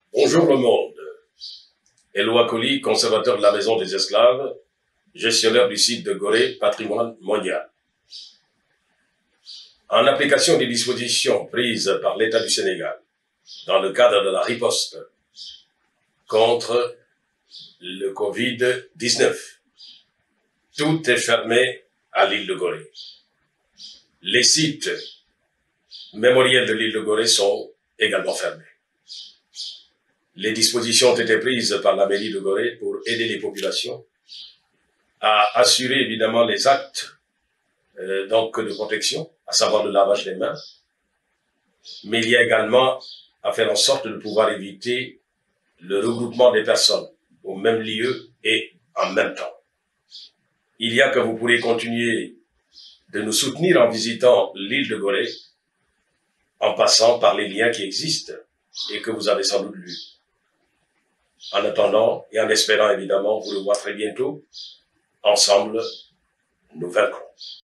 Bonjour le monde. Éloi Colli, conservateur de la Maison des Esclaves, gestionnaire du site de Gorée, patrimoine mondial. En application des dispositions prises par l'État du Sénégal dans le cadre de la riposte contre le Covid-19, tout est fermé à l'île de Gorée. Les sites mémoriels de l'île de Gorée sont également fermés. Les dispositions ont été prises par la mairie de Gorée pour aider les populations à assurer évidemment les actes de protection, à savoir le lavage des mains, mais il y a également à faire en sorte de pouvoir éviter le regroupement des personnes au même lieu et en même temps. Il y a que vous pourrez continuer de nous soutenir en visitant l'île de Gorée, en passant par les liens qui existent et que vous avez sans doute lus. En attendant et en espérant évidemment vous revoir très bientôt, ensemble, nous vaincrons.